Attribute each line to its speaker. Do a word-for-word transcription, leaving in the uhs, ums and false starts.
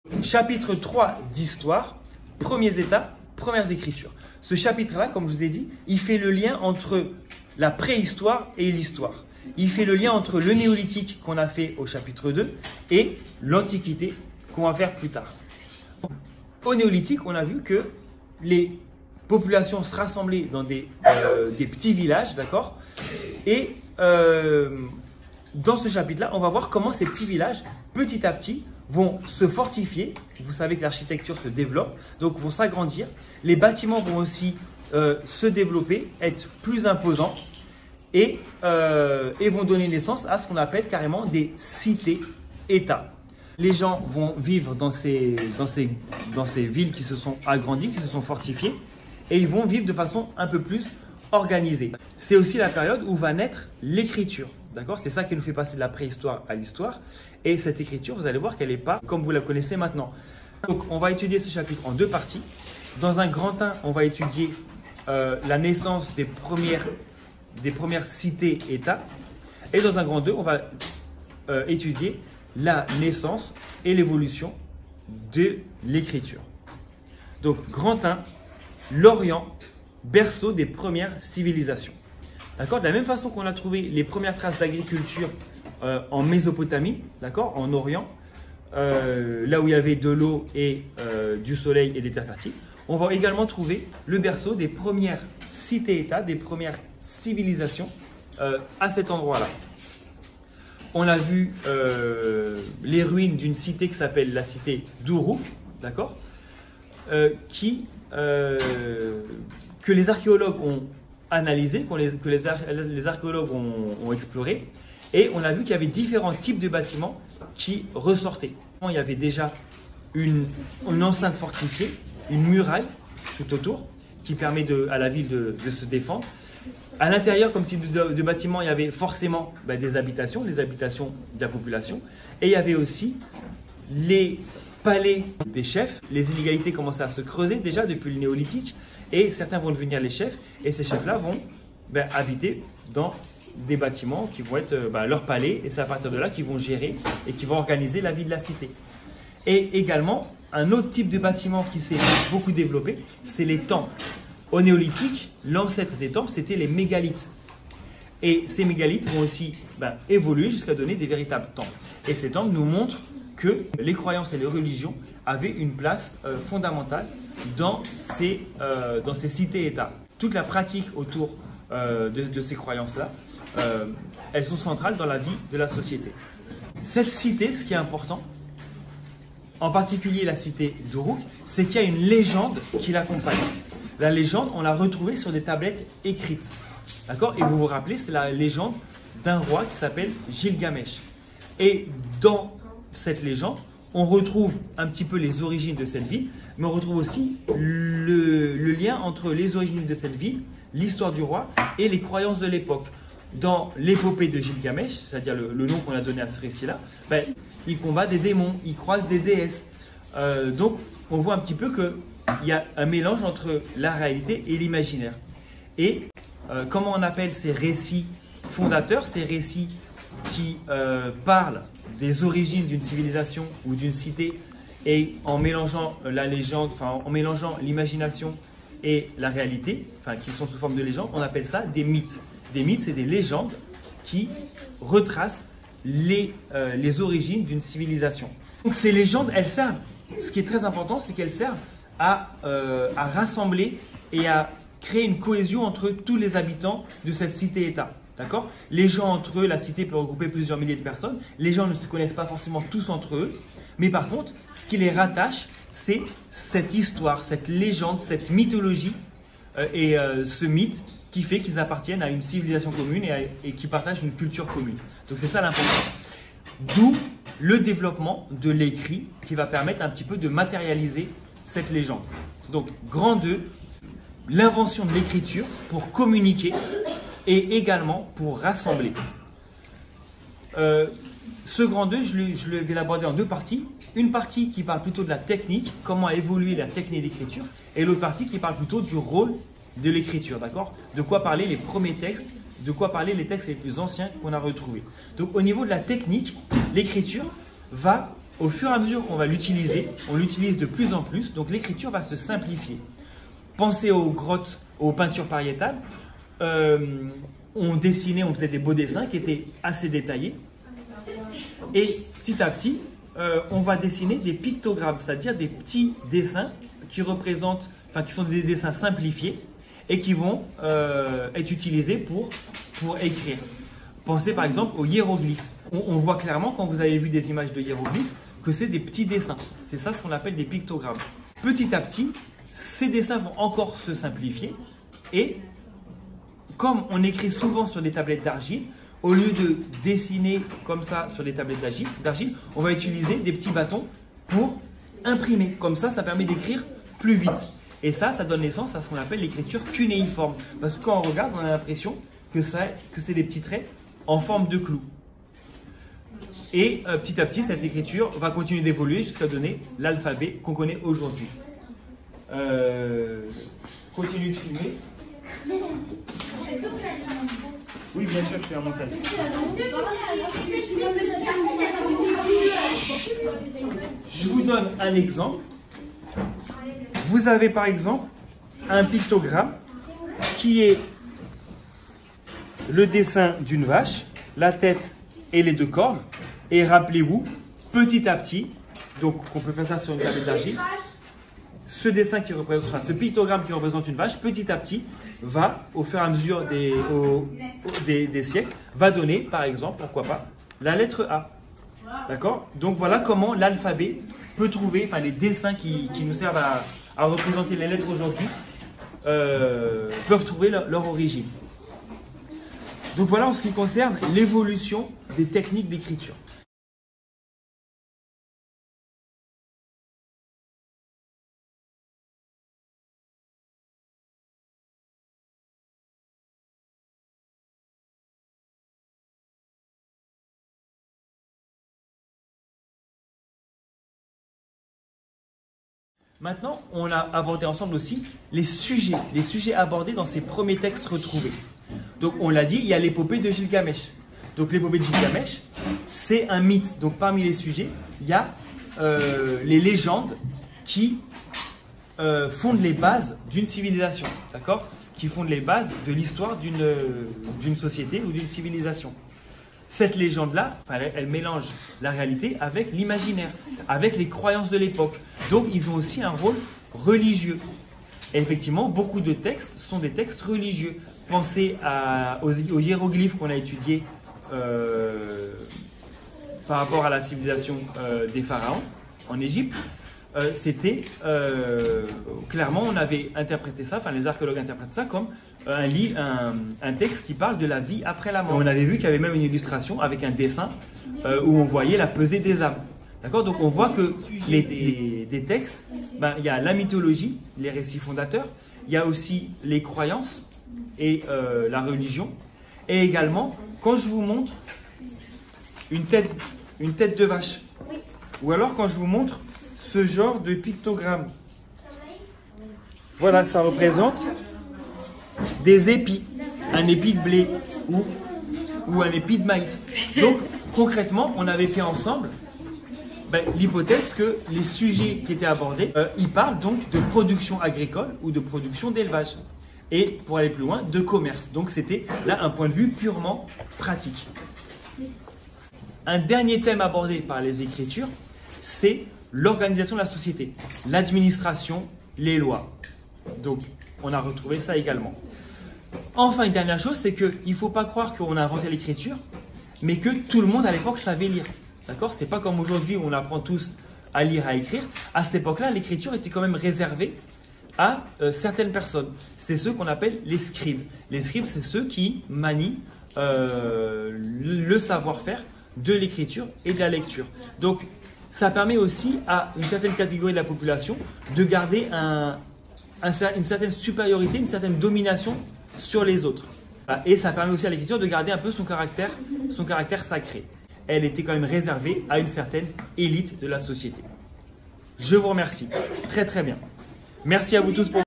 Speaker 1: Chapitre trois d'histoire, premiers états, premières écritures. Ce chapitre-là, comme je vous ai dit, il fait le lien entre la préhistoire et l'histoire. Il fait le lien entre le néolithique qu'on a fait au chapitre deux et l'antiquité qu'on va faire plus tard. Au néolithique, on a vu que les populations se rassemblaient dans des, euh, des petits villages, d'accord? Et euh, dans ce chapitre-là, on va voir comment ces petits villages, petit à petit, vont se fortifier. Vous savez que l'architecture se développe, donc vont s'agrandir. Les bâtiments vont aussi euh, se développer, être plus imposants et, euh, et vont donner naissance à ce qu'on appelle carrément des cités-États. Les gens vont vivre dans ces, dans, ces, dans ces villes qui se sont agrandies, qui se sont fortifiées, et ils vont vivre de façon un peu plus organisée. C'est aussi la période où va naître l'écriture. D'accord? C'est ça qui nous fait passer de la préhistoire à l'histoire. Et cette écriture, vous allez voir qu'elle n'est pas comme vous la connaissez maintenant. Donc, on va étudier ce chapitre en deux parties. Dans un grand un, on va étudier euh, la naissance des premières, des premières cités-États. Et dans un grand deux, on va euh, étudier la naissance et l'évolution de l'écriture. Donc, grand un, l'Orient, berceau des premières civilisations. D'accord? De la même façon qu'on a trouvé les premières traces d'agriculture euh, en Mésopotamie, d'accord, en Orient, euh, là où il y avait de l'eau et euh, du soleil et des terres fertiles, on va également trouver le berceau des premières cités-États, des premières civilisations euh, à cet endroit-là. On a vu euh, les ruines d'une cité qui s'appelle la cité d'Uruk, d'accord, euh, qui, euh, que les archéologues ont analysé, que les, que les, ar les archéologues ont, ont exploré, et on a vu qu'il y avait différents types de bâtiments qui ressortaient. Il y avait déjà une, une enceinte fortifiée, une muraille tout autour, qui permet de, à la ville de, de se défendre. À l'intérieur, comme type de, de bâtiment, il y avait forcément ben, des habitations, des habitations de la population, et il y avait aussi les palais des chefs. Les inégalités commençaient à se creuser déjà depuis le néolithique, et certains vont devenir les chefs, et ces chefs-là vont ben, habiter dans des bâtiments qui vont être ben, leur palais, et c'est à partir de là qu'ils vont gérer et qui vont organiser la vie de la cité. Et également, un autre type de bâtiment qui s'est beaucoup développé, c'est les temples. Au néolithique, l'ancêtre des temples, c'était les mégalithes. Et ces mégalithes vont aussi ben, évoluer jusqu'à donner des véritables temples. Et ces temples nous montrent que les croyances et les religions avaient une place euh, fondamentale dans ces, euh, dans ces cités-États. Toute la pratique autour euh, de, de ces croyances-là, euh, elles sont centrales dans la vie de la société. Cette cité, ce qui est important, en particulier la cité d'Uruk, c'est qu'il y a une légende qui l'accompagne. La légende, on l'a retrouvée sur des tablettes écrites. D'accord? Et vous vous rappelez, c'est la légende d'un roi qui s'appelle Gilgamesh. Et dans cette légende, on retrouve un petit peu les origines de cette ville, mais on retrouve aussi le, le lien entre les origines de cette ville, l'histoire du roi et les croyances de l'époque. Dans l'épopée de Gilgamesh, c'est-à-dire le, le nom qu'on a donné à ce récit-là, ben, il combat des démons, il croise des déesses. Euh, donc, on voit un petit peu qu'il y a un mélange entre la réalité et l'imaginaire. Et euh, comment on appelle ces récits fondateurs, ces récits qui euh, parlent des origines d'une civilisation ou d'une cité, et en mélangeant la légende, enfin en mélangeant l'imagination et la réalité, enfin qui sont sous forme de légende, on appelle ça des mythes. Des mythes, c'est des légendes qui retracent les, euh, les origines d'une civilisation. Donc ces légendes, elles servent, ce qui est très important, c'est qu'elles servent à, euh, à rassembler et à créer une cohésion entre tous les habitants de cette cité-État. D'accord? Les gens entre eux, la cité peut regrouper plusieurs milliers de personnes. Les gens ne se connaissent pas forcément tous entre eux. Mais par contre, ce qui les rattache, c'est cette histoire, cette légende, cette mythologie euh, et euh, ce mythe qui fait qu'ils appartiennent à une civilisation commune et, à, et qui partagent une culture commune. Donc c'est ça l'importance. D'où le développement de l'écrit qui va permettre un petit peu de matérialiser cette légende. Donc grand deux, l'invention de l'écriture pour communiquer et également pour rassembler. Euh, ce grand deux, je, le, je le vais l'aborder en deux parties. Une partie qui parle plutôt de la technique, comment a évolué la technique d'écriture, et l'autre partie qui parle plutôt du rôle de l'écriture, d'accord? De quoi parler les premiers textes, de quoi parler les textes les plus anciens qu'on a retrouvés. Donc au niveau de la technique, l'écriture va au fur et à mesure qu'on va l'utiliser, on l'utilise de plus en plus, donc l'écriture va se simplifier. Pensez aux grottes, aux peintures pariétales. Euh, on dessinait, on faisait des beaux dessins qui étaient assez détaillés. Et petit à petit, euh, on va dessiner des pictogrammes, c'est-à-dire des petits dessins qui représentent, enfin qui sont des dessins simplifiés et qui vont euh, être utilisés pour, pour écrire. Pensez par exemple aux hiéroglyphes. On, on voit clairement quand vous avez vu des images de hiéroglyphes que c'est des petits dessins. C'est ça ce qu'on appelle des pictogrammes. Petit à petit, ces dessins vont encore se simplifier et comme on écrit souvent sur des tablettes d'argile, au lieu de dessiner comme ça sur des tablettes d'argile, on va utiliser des petits bâtons pour imprimer. Comme ça, ça permet d'écrire plus vite. Et ça, ça donne naissance à ce qu'on appelle l'écriture cunéiforme. Parce que quand on regarde, on a l'impression que, que c'est des petits traits en forme de clou. Et euh, petit à petit, cette écriture va continuer d'évoluer jusqu'à donner l'alphabet qu'on connaît aujourd'hui. Euh, continue de filmer. Oui, bien sûr, je fais un montage. Je vous donne un exemple. Vous avez par exemple un pictogramme qui est le dessin d'une vache, la tête et les deux cornes. Et rappelez-vous, petit à petit, donc on peut faire ça sur une tablette d'argile, ce dessin qui représente, enfin, ce pictogramme qui représente une vache, petit à petit, va, au fur et à mesure des, au, des, des siècles, va donner, par exemple, pourquoi pas, la lettre A. D'accord? Donc voilà comment l'alphabet peut trouver, enfin les dessins qui, qui nous servent à, à représenter les lettres aujourd'hui, euh, peuvent trouver leur, leur origine. Donc voilà en ce qui concerne l'évolution des techniques d'écriture. Maintenant, on a abordé ensemble aussi les sujets, les sujets abordés dans ces premiers textes retrouvés. Donc, on l'a dit, il y a l'épopée de Gilgamesh. Donc, l'épopée de Gilgamesh, c'est un mythe. Donc, parmi les sujets, il y a euh, les légendes qui euh, fondent les bases d'une civilisation, d'accord? Qui fondent les bases de l'histoire d'une d'une société ou d'une civilisation. Cette légende-là, elle, elle mélange la réalité avec l'imaginaire, avec les croyances de l'époque. Donc, ils ont aussi un rôle religieux. Et effectivement, beaucoup de textes sont des textes religieux. Pensez à, aux, aux hiéroglyphes qu'on a étudiés euh, par rapport à la civilisation euh, des pharaons en Égypte. Euh, C'était euh, clairement, on avait interprété ça, enfin les archéologues interprètent ça comme un, livre, un, un texte qui parle de la vie après la mort. Et on avait vu qu'il y avait même une illustration avec un dessin euh, où on voyait la pesée des âmes. D'accord? Donc on voit que les, les, des textes, ben, il y a la mythologie, les récits fondateurs, il y a aussi les croyances et euh, la religion. Et également, quand je vous montre une tête, une tête de vache, ou alors quand je vous montre ce genre de pictogramme, voilà, ça représente des épis, un épi de blé ou, ou un épi de maïs. Donc concrètement, on avait fait ensemble ben, l'hypothèse que les sujets qui étaient abordés, euh, ils parlent donc de production agricole ou de production d'élevage. Et pour aller plus loin, de commerce. Donc c'était là un point de vue purement pratique. Un dernier thème abordé par les Écritures, c'est l'organisation de la société, l'administration, les lois. Donc on a retrouvé ça également. Enfin, une dernière chose, c'est qu'il ne faut pas croire qu'on a inventé l'écriture, mais que tout le monde à l'époque savait lire. D'accord? C'est pas comme aujourd'hui où on apprend tous à lire, à écrire. À cette époque-là, l'écriture était quand même réservée à euh, certaines personnes. C'est ceux qu'on appelle les scribes. Les scribes, c'est ceux qui manient euh, le savoir-faire de l'écriture et de la lecture. Donc, ça permet aussi à une certaine catégorie de la population de garder un, un, une certaine supériorité, une certaine domination sur les autres. Et ça permet aussi à l'écriture de garder un peu son caractère, son caractère sacré. Elle était quand même réservée à une certaine élite de la société. Je vous remercie. Très très bien. Merci à vous tous pour